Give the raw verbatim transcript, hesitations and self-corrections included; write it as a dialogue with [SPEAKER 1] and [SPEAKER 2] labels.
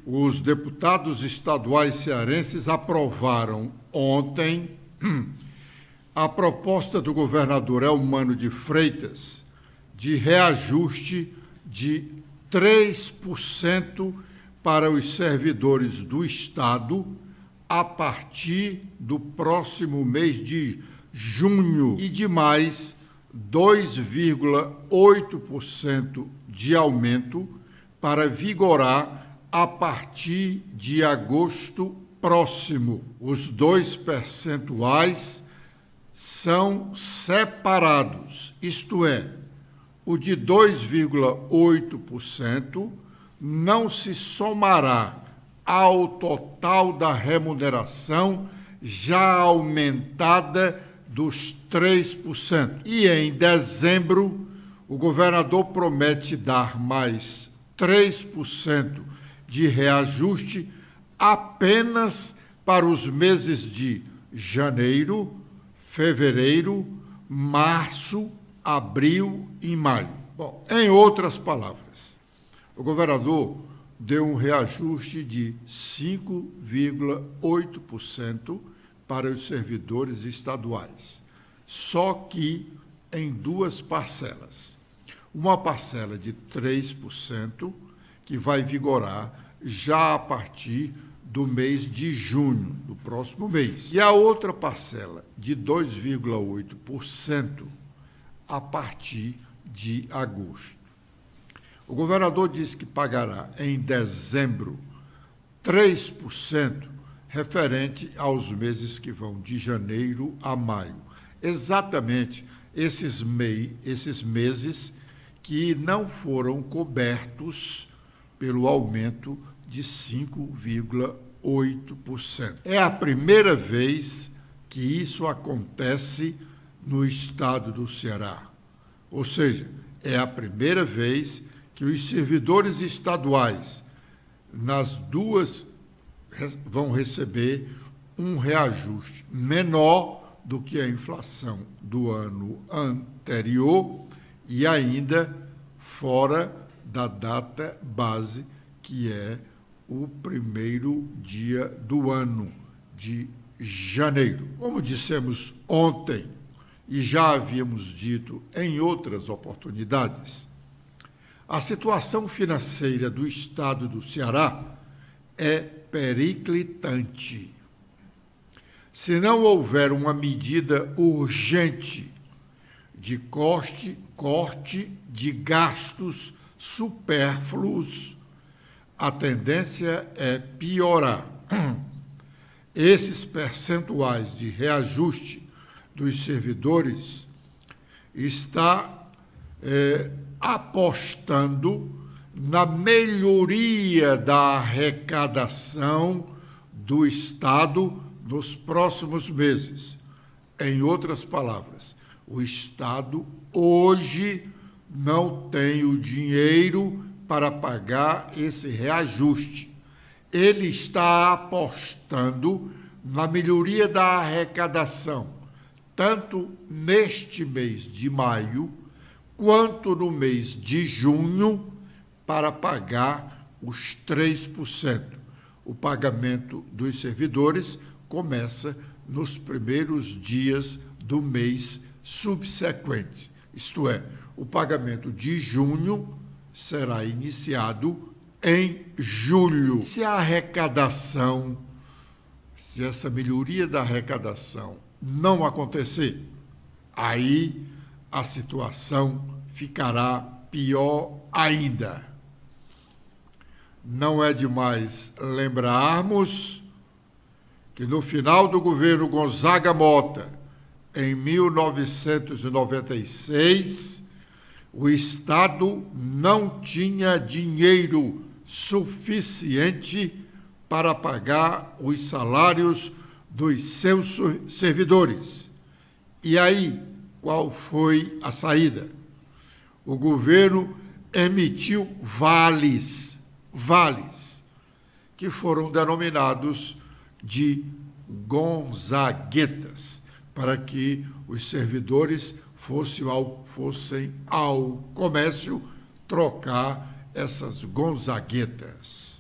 [SPEAKER 1] Os deputados estaduais cearenses aprovaram ontem a proposta do governador Eumano de Freitas de reajuste de três por cento para os servidores do Estado a partir do próximo mês de junho e de mais dois vírgula oito por cento de aumento para vigorar a partir de agosto próximo. Os dois percentuais são separados, isto é, o de dois vírgula oito por cento não se somará ao total da remuneração já aumentada dos três por cento. E em dezembro, o governador promete dar mais três por cento de reajuste apenas para os meses de janeiro, fevereiro, março, abril e maio. Bom, em outras palavras, o governador deu um reajuste de cinco vírgula oito por cento para os servidores estaduais, só que em duas parcelas. Uma parcela de três por cento, que vai vigorar já a partir do mês de junho, do próximo mês. E a outra parcela de dois vírgula oito por cento a partir de agosto. O governador disse que pagará em dezembro três por cento referente aos meses que vão de janeiro a maio. Exatamente esses, mei, esses meses que não foram cobertos pelo aumento de cinco vírgula oito por cento. É a primeira vez que isso acontece no estado do Ceará. Ou seja, é a primeira vez que os servidores estaduais, nas duas, vão receber um reajuste menor do que a inflação do ano anterior e ainda fora da data base, que é o primeiro dia do ano, de janeiro. Como dissemos ontem, e já havíamos dito em outras oportunidades, a situação financeira do Estado do Ceará é periclitante. Se não houver uma medida urgente de corte, corte de gastos supérfluos, a tendência é piorar. Esses percentuais de reajuste dos servidores está é, apostando na melhoria da arrecadação do Estado nos próximos meses. Em outras palavras, o Estado hoje não tem o dinheiro para pagar esse reajuste. Ele está apostando na melhoria da arrecadação, tanto neste mês de maio, quanto no mês de junho, para pagar os três por cento. O pagamento dos servidores começa nos primeiros dias do mês subsequente, isto é, o pagamento de junho será iniciado em julho. Se a arrecadação, se essa melhoria da arrecadação não acontecer, aí a situação ficará pior ainda. Não é demais lembrarmos que no final do governo Gonzaga Mota, em mil novecentos e noventa e seis, o Estado não tinha dinheiro suficiente para pagar os salários dos seus servidores. E aí, qual foi a saída? O governo emitiu vales, vales, que foram denominados de gonzaguetas, para que os servidores fossem ao, fossem ao comércio trocar essas gonzaguetas.